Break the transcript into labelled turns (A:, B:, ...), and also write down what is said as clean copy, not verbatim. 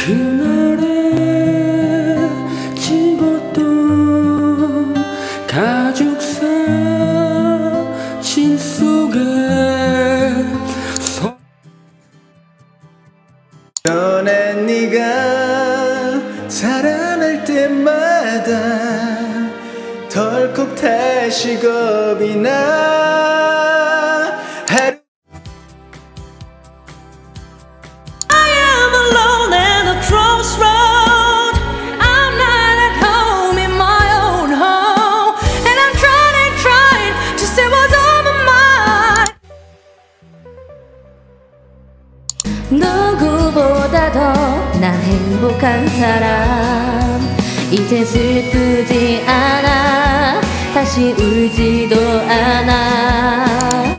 A: 그날에 찍었던 가족 사진 속에
B: 전에 네가 살아날 때마다 덜컥 다시 겁이 나.
C: I am alone at a crossroad. I'm not at home in my own home, and I'm trying to say what's on my mind. 누구보다 더 나 행복한 사람, 이제 슬프지 않아, 다시 울지도 않아.